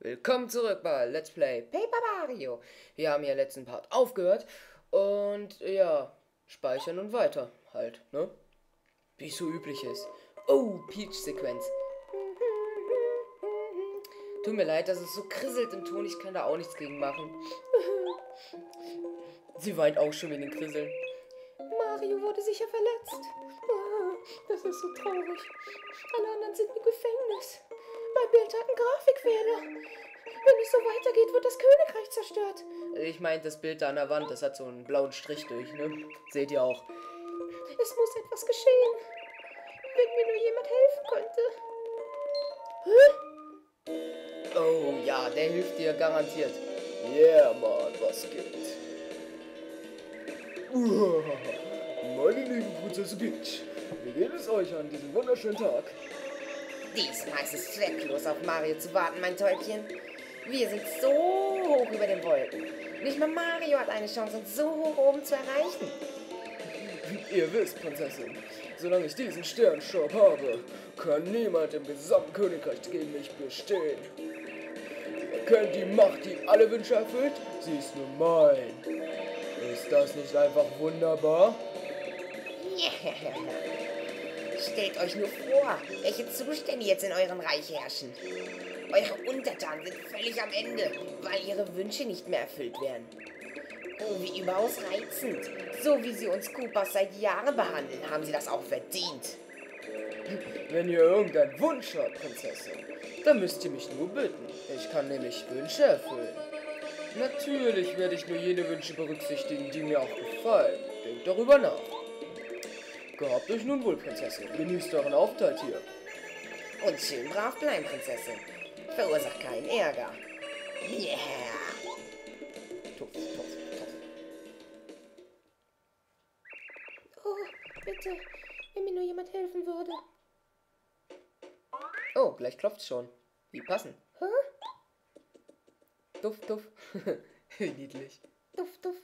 Willkommen zurück bei Let's Play Paper Mario. Wir haben ja letzten Part aufgehört und ja, speichern und weiter halt, ne? Wie es so üblich ist. Oh, Peach-Sequenz. Tut mir leid, dass es so krisselt im Ton, ich kann da auch nichts gegen machen. Sie weint auch schon wegen den Krisseln. Mario wurde sicher verletzt. Das ist so traurig. Alle anderen sind im Gefängnis. Mein Bild hat einen Grafikfehler. Wenn es so weitergeht, wird das Königreich zerstört. Ich meine, das Bild da an der Wand, das hat so einen blauen Strich durch, ne? Seht ihr auch. Es muss etwas geschehen. Wenn mir nur jemand helfen könnte. Hä? Oh ja, der hilft dir garantiert. Yeah, Mann, was geht? Meine lieben Prinzessin Peach, wie geht es euch an diesem wunderschönen Tag? Diesmal ist es zwecklos, auf Mario zu warten, mein Täubchen. Wir sind so hoch über den Wolken. Nicht mal Mario hat eine Chance, uns so hoch oben zu erreichen. Ihr wisst, Prinzessin, solange ich diesen Sternstab habe, kann niemand im gesamten Königreich gegen mich bestehen. Ihr kennt die Macht, die alle Wünsche erfüllt? Sie ist nur mein. Ist das nicht einfach wunderbar? Stellt euch nur vor, welche Zustände jetzt in eurem Reich herrschen. Eure Untertanen sind völlig am Ende, weil ihre Wünsche nicht mehr erfüllt werden. Oh, wie überaus reizend. So wie sie uns Koopas seit Jahren behandeln, haben sie das auch verdient. Wenn ihr irgendeinen Wunsch habt, Prinzessin, dann müsst ihr mich nur bitten. Ich kann nämlich Wünsche erfüllen. Natürlich werde ich nur jene Wünsche berücksichtigen, die mir auch gefallen. Denkt darüber nach. Gehabt euch nun wohl, Prinzessin. Genießt euren Aufenthalt hier. Und schön brav bleiben, Prinzessin. Verursacht keinen Ärger. Yeah. Tuff, tuff, tuff. Oh, bitte, wenn mir nur jemand helfen würde. Oh, gleich klopft's schon. Wie passend. Hä? Duff, duff. Niedlich. Duff, duff.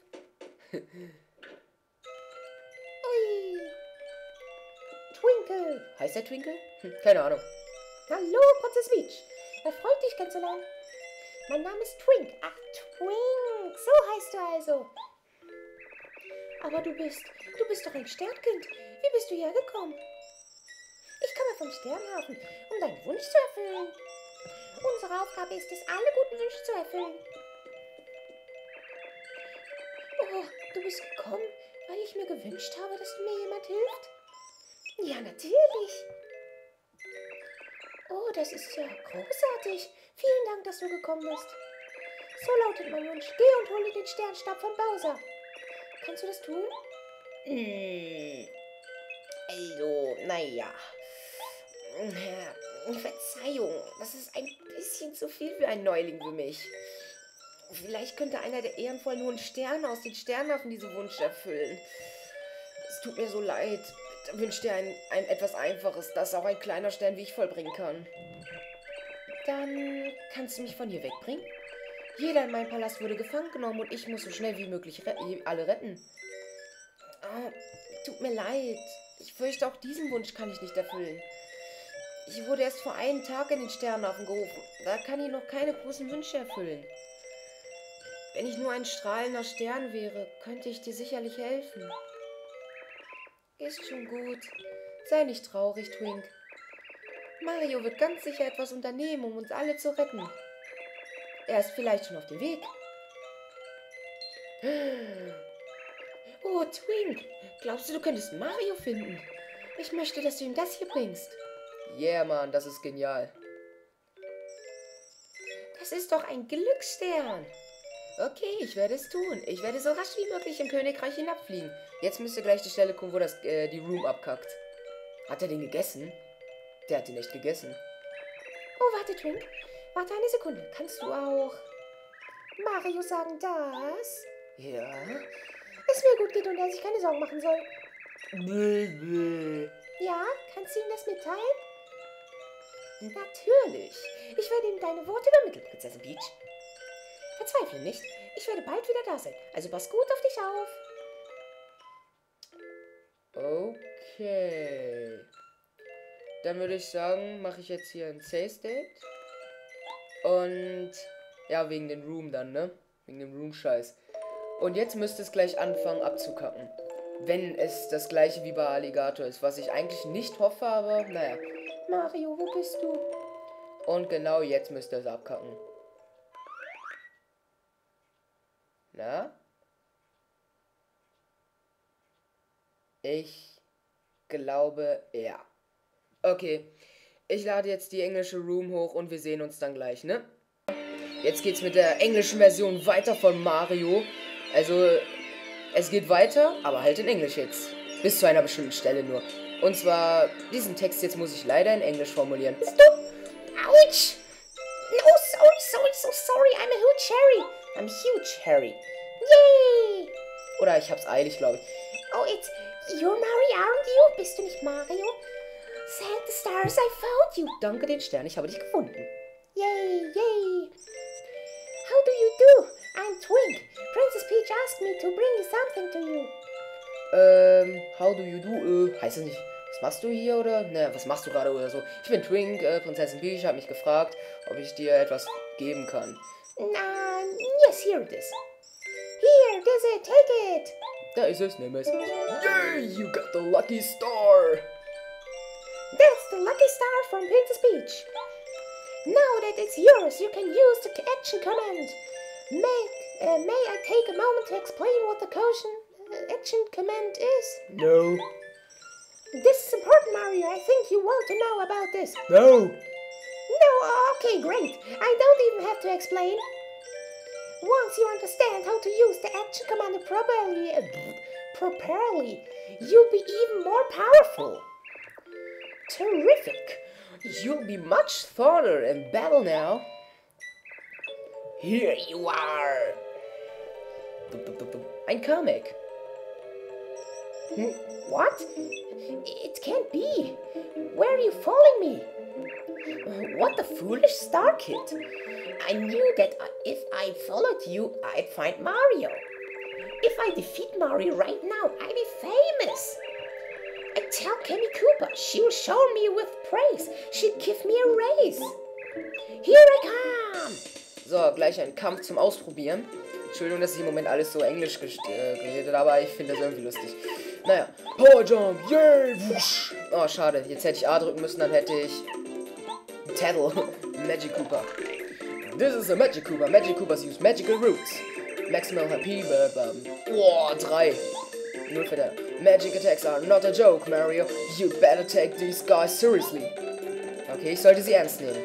Ui. Twinkle. Heißt der Twinkle? Keine Ahnung. Hallo, Prinzess Peach. Erfreut dich kennenzulernen. Mein Name ist Twink. Ach, Twink. So heißt du also. Aber du bist doch ein Sternkind. Wie bist du hergekommen? Ich komme vom Sternhafen, um deinen Wunsch zu erfüllen. Unsere Aufgabe ist es, alle guten Wünsche zu erfüllen. Oh, du bist gekommen, weil ich mir gewünscht habe, dass mir jemand hilft? Ja, natürlich. Oh, das ist ja großartig. Vielen Dank, dass du gekommen bist. So lautet mein Wunsch. Geh und hole den Sternstab von Bowser. Kannst du das tun? Also, naja. Verzeihung, das ist ein bisschen zu viel für einen Neuling wie mich. Vielleicht könnte einer der ehrenvollen hohen Sterne aus den Sternhafen diese Wunsch erfüllen. Es tut mir so leid. Wünsch dir ein etwas Einfaches, das auch ein kleiner Stern wie ich vollbringen kann. Dann kannst du mich von hier wegbringen? Jeder in meinem Palast wurde gefangen genommen und ich muss so schnell wie möglich alle retten. Oh, tut mir leid. Ich fürchte, auch diesen Wunsch kann ich nicht erfüllen. Ich wurde erst vor einem Tag in den Sternhafen gerufen. Da kann ich noch keine großen Wünsche erfüllen. Wenn ich nur ein strahlender Stern wäre, könnte ich dir sicherlich helfen. Ist schon gut. Sei nicht traurig, Twink. Mario wird ganz sicher etwas unternehmen, um uns alle zu retten. Er ist vielleicht schon auf dem Weg. Oh, Twink, glaubst du, du könntest Mario finden? Ich möchte, dass du ihm das hier bringst. Yeah, Mann, das ist genial. Das ist doch ein Glücksstern. Okay, ich werde es tun. Ich werde so rasch wie möglich im Königreich hinabfliegen. Jetzt müsste gleich die Stelle kommen, wo die Room abkackt. Hat er den gegessen? Der hat den echt gegessen. Oh, warte, Twink. Warte eine Sekunde. Kannst du auch Mario sagen, das? Ja? Es mir gut geht und er sich keine Sorgen machen soll. Bläh. Ja? Kannst du ihm das mitteilen? Natürlich. Ich werde ihm deine Worte übermitteln, Prinzessin Peach. Verzweifle nicht. Ich werde bald wieder da sein. Also pass gut auf dich auf. Okay. Dann würde ich sagen, mache ich jetzt hier ein Save State. Und ja, wegen den Room dann, ne? Wegen dem Room-Scheiß. Und jetzt müsste es gleich anfangen abzukacken. Wenn es das gleiche wie bei Alligator ist, was ich eigentlich nicht hoffe, aber naja. Mario, wo bist du? Und genau jetzt müsste es abkacken. Na? Ich glaube, ja. Okay. Ich lade jetzt die englische Room hoch und wir sehen uns dann gleich, ne? Jetzt geht's mit der englischen Version weiter von Mario. Also, es geht weiter, aber halt in Englisch jetzt. Bis zu einer bestimmten Stelle nur. Und zwar, diesen Text jetzt muss ich leider in Englisch formulieren. Stop! Ouch! No, so sorry. I'm a huge Harry. I'm huge, Harry. Yay! Oder ich hab's eilig, glaube ich. Oh, you're Mario, aren't you? Bist du nicht Mario? Thank the stars I found you. Danke den Stern, ich habe dich gefunden. Yay! How do you do? I'm Twink. Princess Peach asked me to bring something to you. How do you do? Heißt das nicht, was machst du hier oder? Ne, was machst du gerade oder so? Ich bin Twink, Prinzessin Peach hat mich gefragt, ob ich dir etwas geben kann. Yes, here it is. Here, this it, take it. Da ist es, nimm es. Yay, you got the lucky star. That's the lucky star from Princess Peach. Now that it's yours, you can use the action command. May I take a moment to explain what the action command is? No. This is important, Mario. I think you want to know about this. No. No, okay, great. I don't even have to explain. Once you understand how to use the action command properly, you'll be even more powerful. Terrific. You'll be much farther in battle now. Here you are. Ein Comic. What? It can't be. Where are you following me? What a foolish star kid. I knew that if I followed you, I'd find Mario. If I defeat Mario right now, I'd be famous. I tell Kemi Cooper, she'll shower me with praise. She'll give me a raise. Here I come. So, gleich ein Kampf zum Ausprobieren. Entschuldigung, dass ich im Moment alles so englisch geredet, aber ich finde das irgendwie lustig. Naja, Power Jump, yay! Wusch. Oh, schade, jetzt hätte ich A drücken müssen, dann hätte ich Tattle, Magic Koopa. This is a Magic Koopa. Magic Koopas use magical roots. Maximal HP, 3. 0 für der. Magic attacks are not a joke, Mario. You better take these guys seriously. Okay, ich sollte sie ernst nehmen.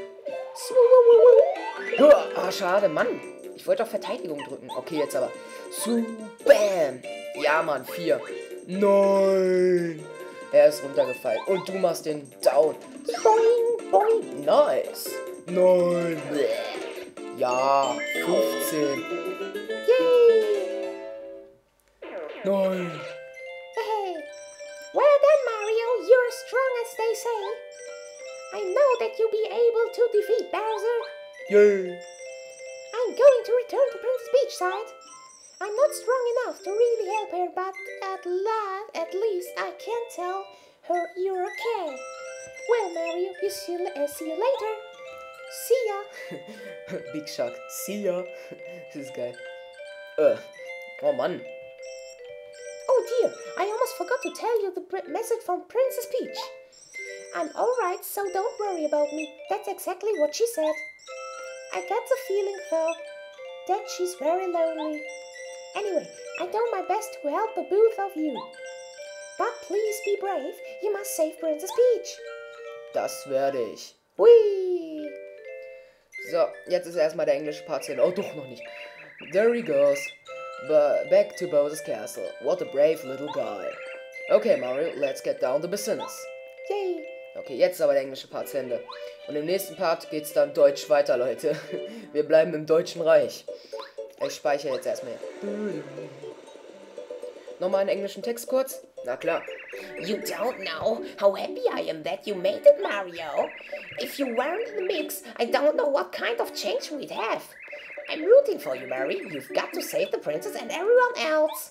Ah, schade, Mann. Ich wollte auf Verteidigung drücken. Okay, jetzt aber. Bam. Ja, Mann, 4. Nein. Er ist runtergefallen. Und du machst den Down. Boing, boing. Nice. Nein. Ja, 15. Yay. Nein. Hey. Well done, Mario. You're as strong as they say. I know that you'll be able to defeat Bowser. Yay. I'm going to return to Princess Peach's side. I'm not strong enough to really help her, but at least I can tell her you're okay. Well, Mario, see you later. See ya. Big Shark. See ya. Das ist geil. Oh Mann. Oh dear, I almost forgot to tell you the message from Princess Peach. I'm alright, so don't worry about me. That's exactly what she said. I get the feeling, though, that she's very lonely. Anyway, I do my best to help the both of you. But please be brave. You must save Princess Peach. Das werde ich. Whee! So, jetzt ist erstmal der englische Part zu Ende. Oh, doch noch nicht. There he goes. Back to Bowser's castle. What a brave little guy. Okay, Mario, let's get down to business. Yay! Okay, jetzt ist aber der englische Part zu Ende. Und im nächsten Part geht's dann Deutsch weiter, Leute. Wir bleiben im Deutschen Reich. Ich speichere jetzt erstmal. Nochmal einen englischen Text kurz. Na klar. You don't know how happy I am that you made it, Mario. If you weren't in the mix, I don't know what kind of change we'd have. I'm rooting for you, Mary. You've got to save the princess and everyone else.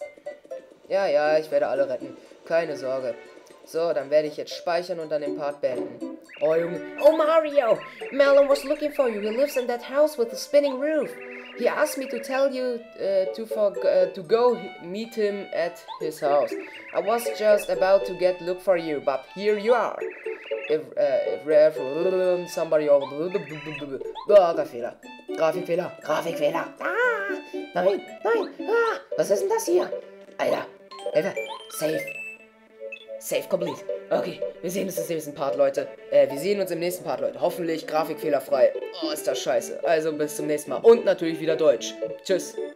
Ja, ich werde alle retten. Keine Sorge. So, dann werde ich jetzt speichern und dann den Part beenden. Oh, Junge. Oh, Mario! Melon was looking for you. He lives in that house with the spinning roof. He asked me to tell you to go meet him at his house. I was just about to look for you, but here you are. If somebody over... Grafikfehler. Grafikfehler. Grafikfehler. Ah! Nein, nein. Ah! Was ist denn das hier? Alter. Hilfe. Safe. Safe complete. Okay, wir sehen uns im nächsten Part, Leute. Hoffentlich grafikfehlerfrei. Oh, ist das scheiße. Also bis zum nächsten Mal. Und natürlich wieder Deutsch. Tschüss.